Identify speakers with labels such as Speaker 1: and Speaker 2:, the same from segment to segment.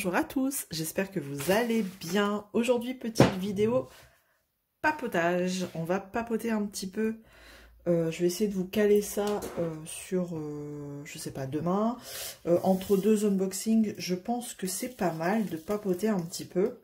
Speaker 1: bonjour à tous, j'espère que vous allez bien. Aujourd'hui, petite vidéo papotage. On va papoter un petit peu. Je vais essayer de vous caler ça sur, je sais pas, demain. Entre deux unboxings, je pense que c'est pas mal de papoter un petit peu.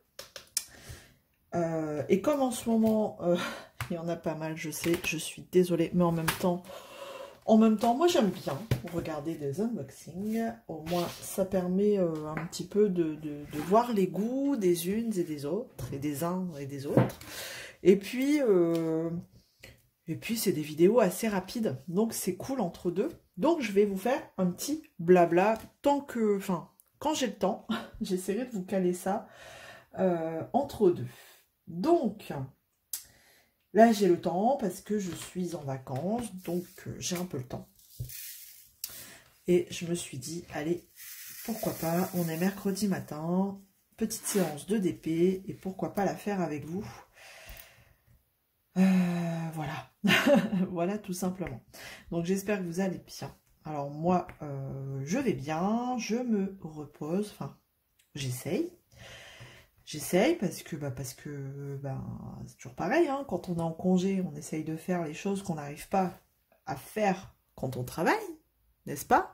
Speaker 1: Et comme en ce moment, il y en a pas mal, je sais, je suis désolée, mais en même temps, moi j'aime bien regarder des unboxings. Au moins, ça permet un petit peu de voir les goûts des unes et des autres, et des uns et des autres. Et puis c'est des vidéos assez rapides, donc c'est cool entre deux. Donc je vais vous faire un petit blabla quand j'ai le temps, j'essaierai de vous caler ça entre deux. Donc là, j'ai le temps parce que je suis en vacances, donc j'ai un peu le temps. Et je me suis dit, allez, pourquoi pas, on est mercredi matin, petite séance de DP, et pourquoi pas la faire avec vous. Voilà, voilà tout simplement. Donc j'espère que vous allez bien. Alors moi, je vais bien, je me repose, enfin, j'essaye. J'essaye parce que c'est toujours pareil, hein, quand on est en congé, on essaye de faire les choses qu'on n'arrive pas à faire quand on travaille, n'est-ce pas?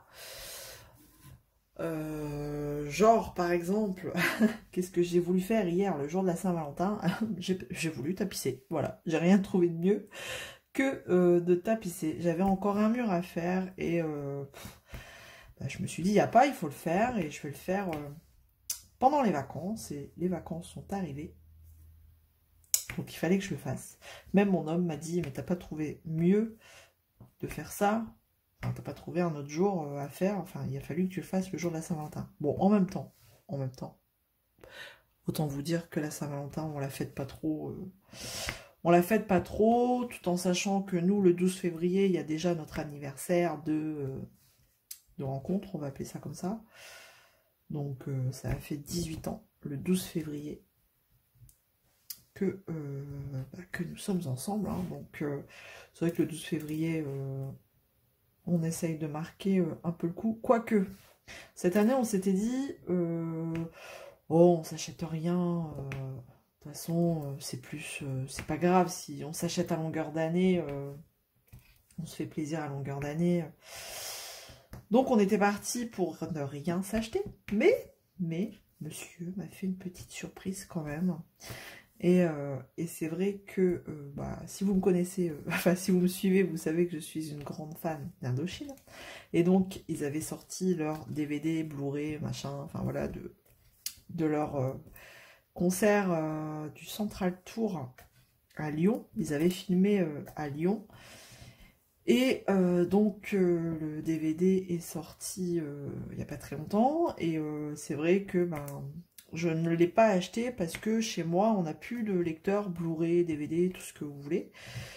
Speaker 1: Genre, par exemple, qu'est-ce que j'ai voulu faire hier, le jour de la Saint-Valentin? J'ai voulu tapisser, voilà. J'ai rien trouvé de mieux que de tapisser. J'avais encore un mur à faire et je me suis dit, il n'y a pas, il faut le faire et je vais le faire... pendant les vacances, et les vacances sont arrivées, donc il fallait que je le fasse. Même mon homme m'a dit, mais t'as pas trouvé mieux de faire ça? Enfin, t'as pas trouvé un autre jour à faire? Enfin, il a fallu que tu le fasses le jour de la Saint-Valentin. Bon, en même temps, autant vous dire que la Saint-Valentin, on la fête pas trop... on la fête pas trop, tout en sachant que nous, le 12 février, il y a déjà notre anniversaire de rencontre, on va appeler ça comme ça. Donc ça a fait 18 ans, le 12 février, que nous sommes ensemble. Hein. Donc c'est vrai que le 12 février, on essaye de marquer un peu le coup. Quoique, cette année, on s'était dit, oh, on s'achète rien. De toute façon, c'est pas grave si on s'achète à longueur d'année. On se fait plaisir à longueur d'année. Donc on était parti pour ne rien s'acheter, mais monsieur m'a fait une petite surprise quand même. Et c'est vrai que si vous me connaissez, enfin si vous me suivez, vous savez que je suis une grande fan d'Indochine. Et donc ils avaient sorti leur DVD, Blu-ray, machin, enfin voilà, de leur concert du Central Tour à Lyon. Ils avaient filmé à Lyon. Et donc le DVD est sorti il n'y a pas très longtemps et c'est vrai que je ne l'ai pas acheté parce que chez moi on n'a plus de lecteur Blu-ray, DVD, tout ce que vous voulez.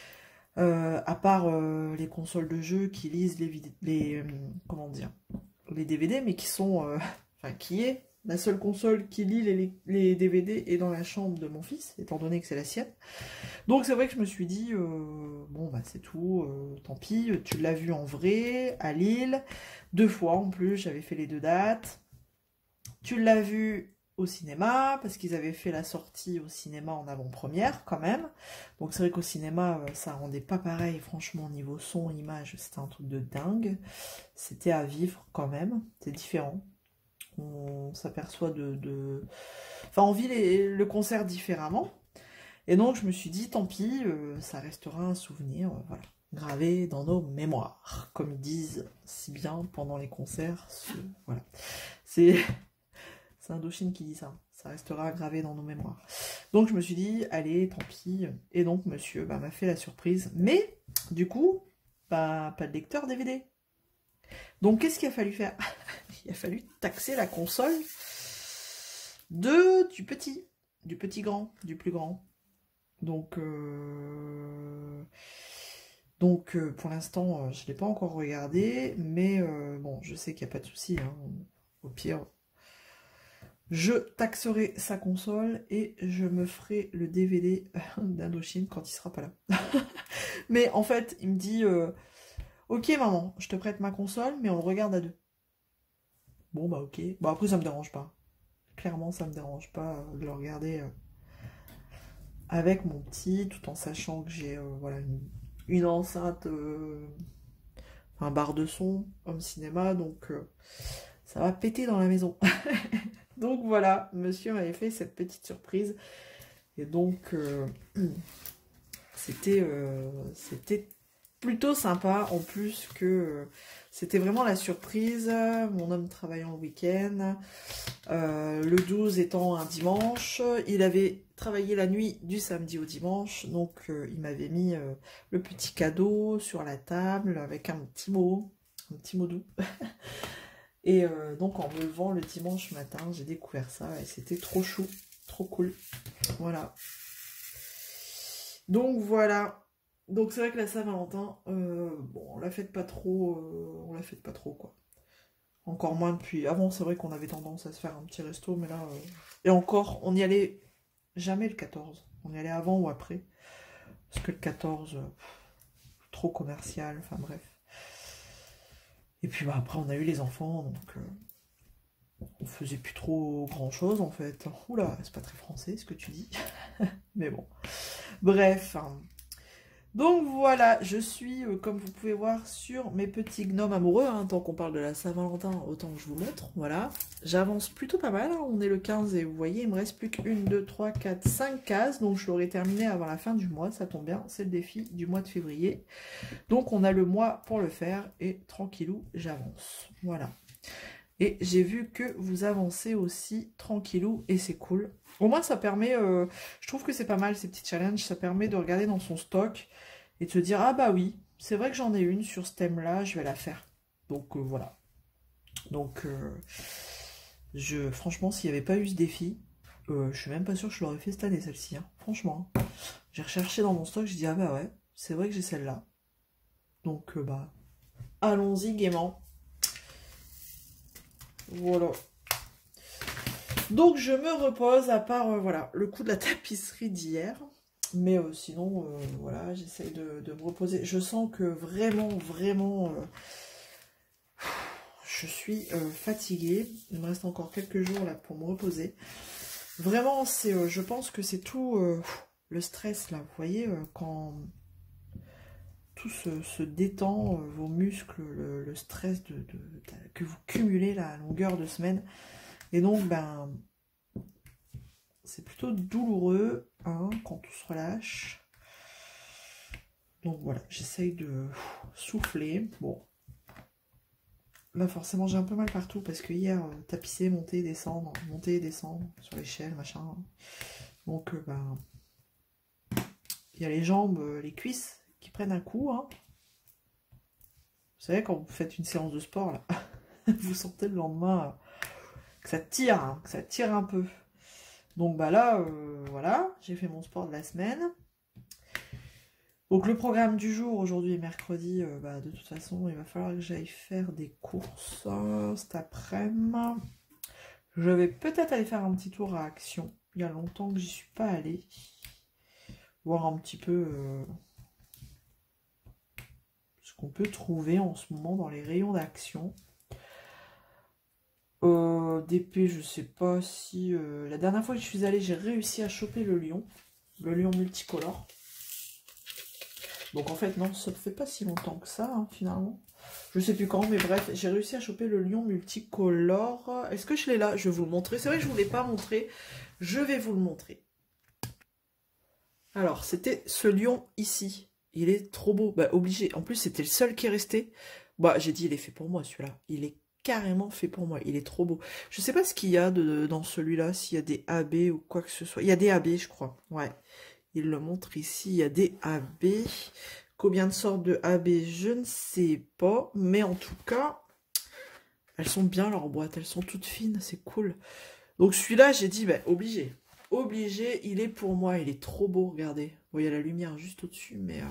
Speaker 1: À part les consoles de jeux qui lisent les DVD, mais qui sont qui est la seule console qui lit les DVD est dans la chambre de mon fils, étant donné que c'est la sienne. Donc c'est vrai que je me suis dit, bon bah c'est tout, tant pis, tu l'as vu en vrai, à Lille, 2 fois en plus, j'avais fait les 2 dates. Tu l'as vu au cinéma, parce qu'ils avaient fait la sortie au cinéma en avant-première quand même. Donc c'est vrai qu'au cinéma, ça rendait pas pareil, franchement, niveau son, image, c'était un truc de dingue. C'était à vivre quand même, c'est différent. On s'aperçoit Enfin, on vit le concert différemment. Et donc, je me suis dit, tant pis, ça restera un souvenir, voilà, gravé dans nos mémoires. Comme ils disent si bien pendant les concerts, voilà. C'est Indochine qui dit ça. Ça restera gravé dans nos mémoires. Donc, je me suis dit, allez, tant pis. Et donc, monsieur m'a fait la surprise. Mais, du coup, pas de lecteur DVD. Donc, qu'est-ce qu'il a fallu faire? Il a fallu taxer la console du petit grand, du plus grand. Donc pour l'instant, je ne l'ai pas encore regardé, mais bon, je sais qu'il n'y a pas de souci. Hein. Au pire, je taxerai sa console et je me ferai le DVD d'Indochine quand il sera pas là. Mais en fait, il me dit ok maman, je te prête ma console, mais on le regarde à 2. Bon bah ok. Bon après ça me dérange pas. clairement, ça me dérange pas de le regarder avec mon petit, tout en sachant que j'ai voilà, une enceinte, un bar de son, home cinéma, donc ça va péter dans la maison. Donc voilà, monsieur m'avait fait cette petite surprise. Et donc, c'était plutôt sympa, en plus que c'était vraiment la surprise. Mon homme travaillant le week-end, le 12 étant un dimanche, il avait travaillé la nuit du samedi au dimanche, donc il m'avait mis le petit cadeau sur la table avec un petit mot doux. Et donc en me levant le dimanche matin, j'ai découvert ça et c'était trop chou, trop cool. Voilà. Donc voilà. Donc c'est vrai que la Saint-Valentin, bon, on la fête pas trop, quoi. Encore moins depuis. Avant, c'est vrai qu'on avait tendance à se faire un petit resto, mais là, et encore, on n'y allait jamais le 14. On y allait avant ou après. Parce que le 14, trop commercial, enfin bref. Et puis bah, après, on a eu les enfants, donc on faisait plus trop grand chose en fait. Oula, c'est pas très français ce que tu dis. Mais bon. Bref. Donc voilà, je suis, comme vous pouvez voir, sur mes petits gnomes amoureux. Hein, tant qu'on parle de la Saint-Valentin, autant que je vous montre. Voilà. J'avance plutôt pas mal. Hein, on est le 15 et vous voyez, il me reste plus qu'une, 2, 3, 4, 5 cases. Donc je l'aurai terminé avant la fin du mois. Ça tombe bien, c'est le défi du mois de février. Donc on a le mois pour le faire et tranquillou, j'avance. Voilà. Et j'ai vu que vous avancez aussi tranquillou et c'est cool. Au moins ça permet, je trouve que c'est pas mal ces petits challenges, ça permet de regarder dans son stock et de se dire, ah bah oui, c'est vrai que j'en ai une sur ce thème-là, je vais la faire. Donc voilà. Donc franchement, s'il n'y avait pas eu ce défi, je suis même pas sûre que je l'aurais fait cette année celle-ci. Hein. Franchement, j'ai recherché dans mon stock, je dis, ah bah ouais, c'est vrai que j'ai celle-là. Donc bah, allons-y gaiement. Voilà. Donc je me repose, à part voilà, le coup de la tapisserie d'hier. Mais sinon, voilà, j'essaye de me reposer. Je sens que vraiment, je suis fatiguée. Il me reste encore quelques jours là pour me reposer. Vraiment, c'est, je pense que c'est tout le stress là. Vous voyez, quand tout se détend, vos muscles, le stress que vous cumulez là, à longueur de semaine. Et donc, ben, c'est plutôt douloureux hein, quand tout se relâche. Donc voilà, j'essaye de souffler. Bon, là forcément j'ai un peu mal partout parce que hier, tapisser, monter, descendre sur l'échelle, machin. Donc, ben, il y a les jambes, les cuisses qui prennent un coup. Hein. Vous savez, quand vous faites une séance de sport, là, vous sentez le lendemain que ça tire, hein, que ça tire un peu. Donc bah là, voilà, j'ai fait mon sport de la semaine. Donc le programme du jour, aujourd'hui est mercredi, bah, de toute façon, il va falloir que j'aille faire des courses cet après-midi. Je vais peut-être aller faire un petit tour à Action. Il y a longtemps que j'y suis pas allée. Voir un petit peu ce qu'on peut trouver en ce moment dans les rayons d'Action. D'épée, je sais pas si... la dernière fois que je suis allée, j'ai réussi à choper le lion multicolore. Donc en fait, non, ça ne fait pas si longtemps que ça, hein, finalement. Je sais plus quand, mais bref, j'ai réussi à choper le lion multicolore. Est-ce que je l'ai là? Je vais vous le montrer. C'est vrai que je ne vous l'ai pas montré. Je vais vous le montrer. Alors, c'était ce lion ici. Il est trop beau. Bah, obligé. En plus, c'était le seul qui est resté. Bah, j'ai dit, il est fait pour moi, celui-là. Il est carrément fait pour moi, il est trop beau. Je sais pas ce qu'il y a dans celui-là, s'il y a des AB ou quoi que ce soit. Il y a des AB, je crois. Ouais, il le montre ici, il y a des AB. Combien de sortes de AB, je ne sais pas. Mais en tout cas, elles sont bien leurs boîtes, elles sont toutes fines, c'est cool. Donc celui-là, j'ai dit, bah, obligé. Obligé, il est pour moi, il est trop beau, regardez. Bon, il y a la lumière juste au-dessus, mais...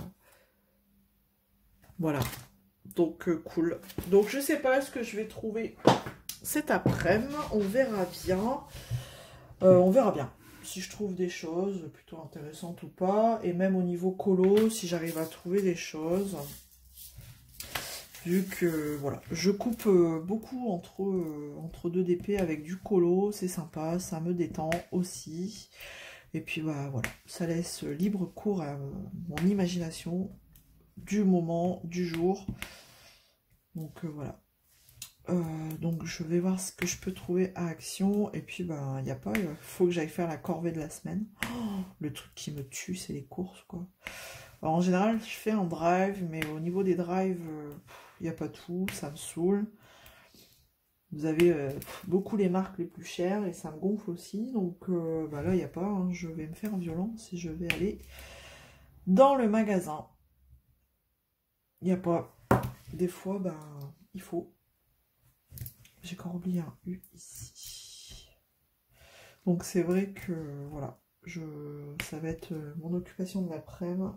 Speaker 1: voilà. Donc, cool. Donc, je sais pas ce que je vais trouver cet après-midi. On verra bien. On verra bien si je trouve des choses plutôt intéressantes ou pas. Et même au niveau colo, si j'arrive à trouver des choses. Vu que, voilà, je coupe beaucoup entre deux DP avec du colo, c'est sympa, ça me détend aussi. Et puis, bah voilà, ça laisse libre cours à mon imagination du moment, du jour. Donc, voilà. Donc, je vais voir ce que je peux trouver à Action. Et puis, bah, il n'y a pas, il faut que j'aille faire la corvée de la semaine. Oh, le truc qui me tue, c'est les courses, quoi. Alors, en général, je fais un drive, mais au niveau des drives, il n'y a pas tout, ça me saoule. Vous avez beaucoup les marques les plus chères et ça me gonfle aussi. Donc bah là, il n'y a pas, hein, je vais me faire violence et je vais aller dans le magasin. Il n'y a pas. Des fois, bah, il faut. J'ai encore oublié un U ici. Donc c'est vrai que, voilà, ça va être mon occupation de l'après-midi.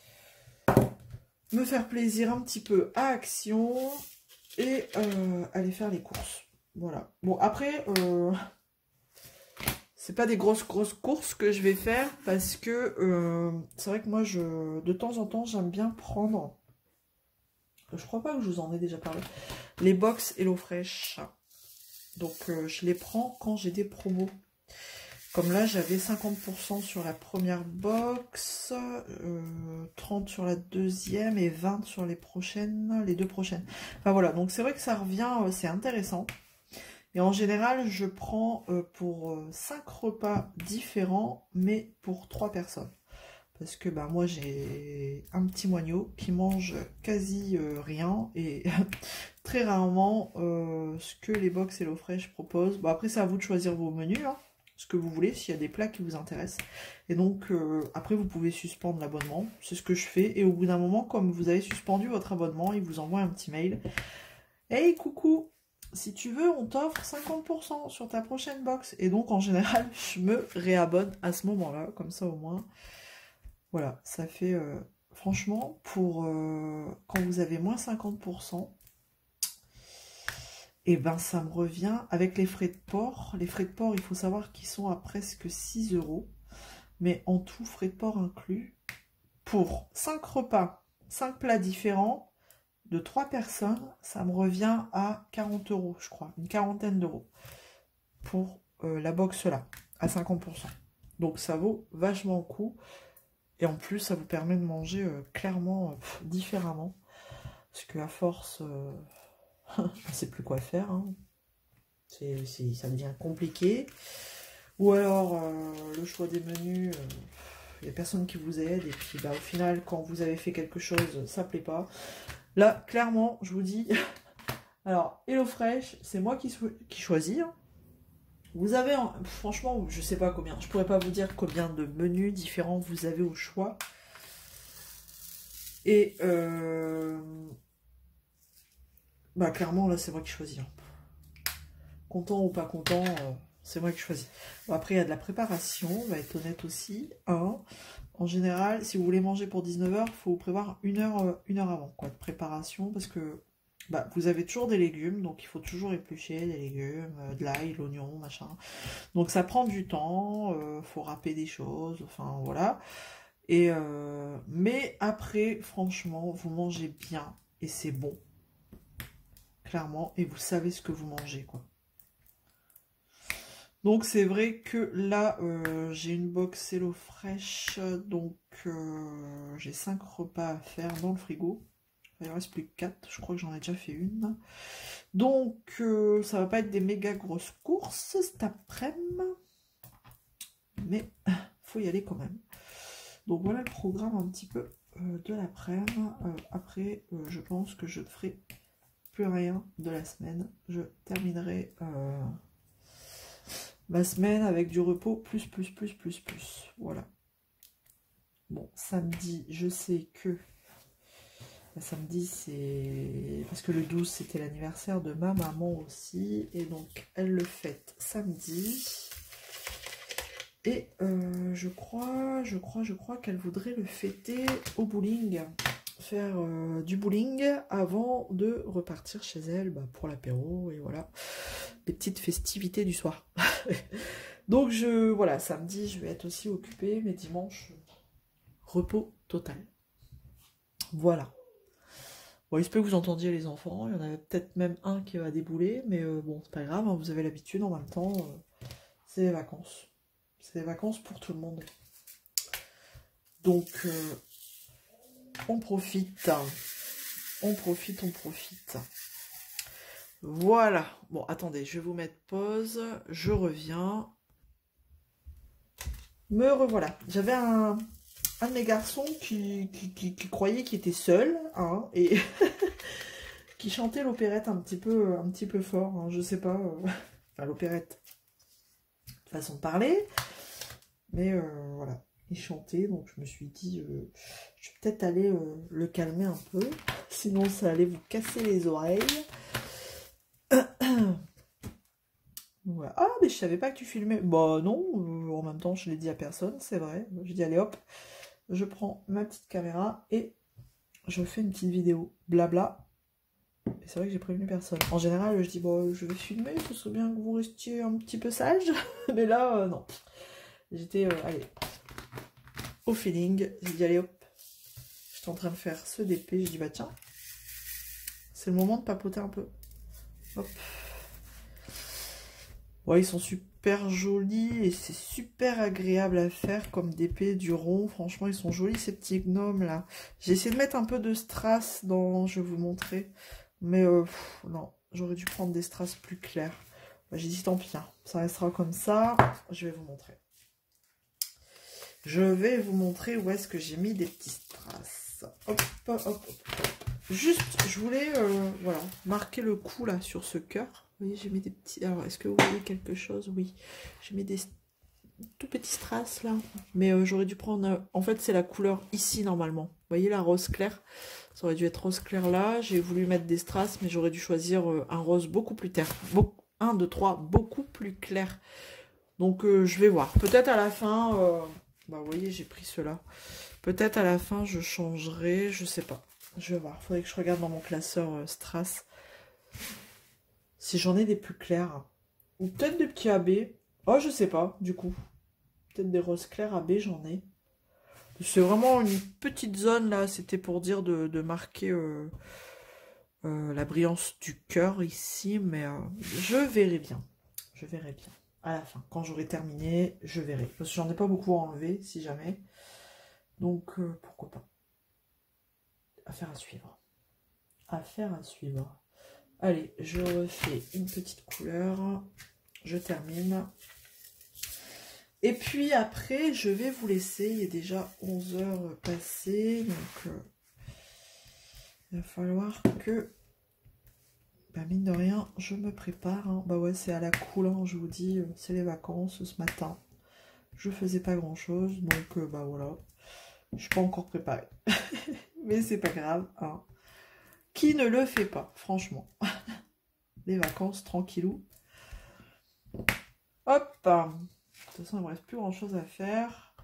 Speaker 1: Me faire plaisir un petit peu à Action et aller faire les courses. Voilà. Bon, après, c'est pas des grosses courses que je vais faire parce que c'est vrai que moi, de temps en temps, j'aime bien prendre, je crois pas que je vous en ai déjà parlé, les box HelloFresh. Donc, je les prends quand j'ai des promos. Comme là, j'avais 50% sur la première box, 30 sur la deuxième et 20 sur les deux prochaines. Enfin voilà, donc c'est vrai que ça revient, c'est intéressant. Et en général, je prends pour 5 repas différents, mais pour 3 personnes. Parce que bah, moi, j'ai un petit moineau qui mange quasi rien. Et très rarement, ce que les box HelloFresh proposent. Bon, après, c'est à vous de choisir vos menus, hein, ce que vous voulez, s'il y a des plats qui vous intéressent. Et donc, après, vous pouvez suspendre l'abonnement. C'est ce que je fais. Et au bout d'un moment, comme vous avez suspendu votre abonnement, il vous envoie un petit mail. Hey, coucou! Si tu veux, on t'offre 50% sur ta prochaine box. Et donc, en général, je me réabonne à ce moment-là. Comme ça, au moins. Voilà, ça fait... franchement, pour quand vous avez moins 50%, et ben ça me revient avec les frais de port. Les frais de port, il faut savoir qu'ils sont à presque 6 €. Mais en tout, frais de port inclus, pour 5 repas, 5 plats différents, de 3 personnes, ça me revient à 40 €, je crois, une quarantaine d'euros pour la box là, à 50%. Donc ça vaut vachement le coup. Et en plus, ça vous permet de manger clairement différemment. Parce qu'à force, on ne sait plus quoi faire. Hein. Ça devient compliqué. Ou alors, le choix des menus, il n'y a personne qui vous aide. Et puis, bah, au final, quand vous avez fait quelque chose, ça ne plaît pas. Là, clairement, je vous dis... Alors, HelloFresh, c'est moi qui choisis. Hein. Vous avez, franchement, je sais pas combien. Je pourrais pas vous dire combien de menus différents vous avez au choix. Et, bah, clairement, là, c'est moi qui choisis. Hein. Content ou pas content, c'est moi qui choisis. Bon, après, il y a de la préparation, on va être honnête aussi. Hein. En général, si vous voulez manger pour 19 h, il faut prévoir une heure avant, quoi, de préparation, parce que bah, vous avez toujours des légumes, donc il faut toujours éplucher les légumes, de l'ail, l'oignon, machin. Donc ça prend du temps, faut râper des choses, enfin voilà. Et mais après, franchement, vous mangez bien et c'est bon, clairement, et vous savez ce que vous mangez, quoi. Donc c'est vrai que là, j'ai une box HelloFresh, donc j'ai 5 repas à faire dans le frigo. Il ne reste plus que 4, je crois que j'en ai déjà fait une. Donc ça va pas être des méga grosses courses cet après-midi, mais faut y aller quand même. Donc voilà le programme un petit peu de l'après-midi. Après, je pense que je ne ferai plus rien de la semaine. Je terminerai... ma semaine avec du repos, plus. Voilà. Bon, samedi, je sais que... Samedi, c'est... Parce que le 12, c'était l'anniversaire de ma maman aussi. Et donc, elle le fête samedi. Et je crois qu'elle voudrait le fêter au bowling. Faire du bowling avant de repartir chez elle bah, pour l'apéro. Et voilà. Les petites festivités du soir. Donc voilà, samedi je vais être aussi occupée, mais dimanche repos total. Voilà. Bon, il se peut que vous entendiez les enfants, il y en avait peut-être même un qui va débouler, mais bon, c'est pas grave, hein, vous avez l'habitude, en même temps, c'est les vacances. C'est les vacances pour tout le monde. Donc, on profite. On profite, on profite. Voilà. Bon, attendez, je vais vous mettre pause. Je reviens. Me revoilà. J'avais un de mes garçons qui croyait qu'il était seul, hein, et qui chantait l'opérette un petit peu fort, hein, je sais pas, enfin l'opérette, façon de parler, mais voilà, il chantait, donc je me suis dit, je vais peut-être aller le calmer un peu, sinon ça allait vous casser les oreilles. Voilà. Ah, mais je savais pas que tu filmais. Bah non, en même temps, je l'ai dit à personne, c'est vrai. Je dis, allez hop, je prends ma petite caméra et je fais une petite vidéo. Blabla. Et c'est vrai que j'ai prévenu personne. En général, je dis, bon, je vais filmer, ce serait bien que vous restiez un petit peu sage. Mais là, non. J'étais, allez, au feeling. J'ai dit, allez hop. J'étais en train de faire ce DP. J'ai dit, bah tiens, c'est le moment de papoter un peu. Hop. Ouais, ils sont super jolis et c'est super agréable à faire comme d'épée du rond. Franchement, ils sont jolis ces petits gnomes là. J'ai essayé de mettre un peu de strass dans... Je vais vous montrer. Mais non, j'aurais dû prendre des strass plus clairs. Bah, j'ai dit tant pis, hein. Ça restera comme ça. Je vais vous montrer. Je vais vous montrer où est-ce que j'ai mis des petits strass. Hop, hop, hop. Juste, je voulais voilà, marquer le coup là sur ce cœur. Vous voyez, j'ai mis des petits... Alors, est-ce que vous voyez quelque chose? Oui. J'ai mis des tout petits strass là. Mais j'aurais dû prendre... En fait, c'est la couleur ici normalement. Vous voyez la rose claire? Ça aurait dû être rose clair là. J'ai voulu mettre des strass, mais j'aurais dû choisir un rose beaucoup plus clair. 1, 2, 3, beaucoup plus clair. Donc, je vais voir. Peut-être à la fin... Bah, vous voyez, j'ai pris ceux-là. Peut-être à la fin, je changerai. Je sais pas. Je vais voir. Faudrait que je regarde dans mon classeur strass. Si j'en ai des plus clairs. Ou peut-être des petits AB. Oh, je sais pas, du coup. Peut-être des roses clairs AB, j'en ai. C'est vraiment une petite zone, là. C'était pour dire de marquer la brillance du cœur ici. Mais je verrai bien. Je verrai bien. À la fin. Quand j'aurai terminé, je verrai. Parce que j'en ai pas beaucoup à enlever, si jamais. Donc, pourquoi pas. Affaire à suivre. Affaire à suivre. Allez, je refais une petite couleur. Je termine. Et puis après, je vais vous laisser. Il est déjà 11 h passées. Donc, il va falloir que, bah, mine de rien, je me prépare. Hein. Bah ouais, c'est à la cool. Hein, je vous dis, c'est les vacances ce matin. Je faisais pas grand chose. Donc, bah voilà. Je suis pas encore préparée. Mais c'est pas grave. Hein. Qui ne le fait pas, franchement. Les vacances, tranquillou. Hop. De toute façon, il ne me reste plus grand chose à faire.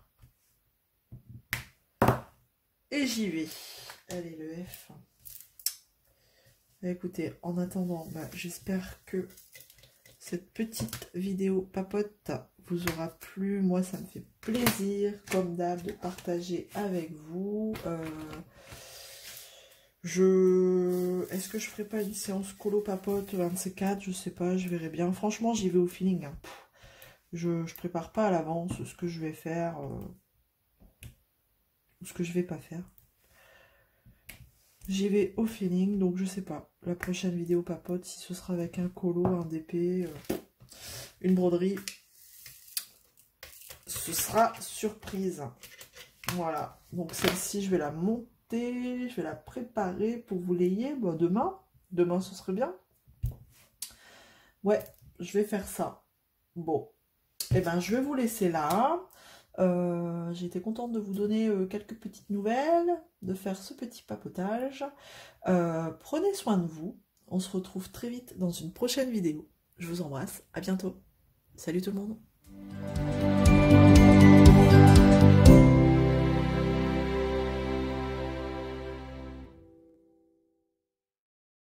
Speaker 1: Et j'y vais. Allez, le F. Écoutez, en attendant, bah, j'espère que cette petite vidéo papote vous aura plu. Moi, ça me fait plaisir, comme d'hab, de partager avec vous. Est-ce que je ferai pas une séance colo papote 24? Je sais pas, je verrai bien. Franchement, j'y vais au feeling. Hein. Je prépare pas à l'avance ce que je vais faire ou ce que je vais pas faire. J'y vais au feeling, donc je sais pas. La prochaine vidéo papote, si ce sera avec un colo, un DP, une broderie, ce sera surprise. Voilà, donc celle-ci, je vais la monter. Je vais la préparer pour vous l'ayez demain. Demain, ce serait bien. Ouais, je vais faire ça. Bon, et ben je vais vous laisser là. J'ai été contente de vous donner quelques petites nouvelles, de faire ce petit papotage. Prenez soin de vous. On se retrouve très vite dans une prochaine vidéo. Je vous embrasse. À bientôt. Salut tout le monde.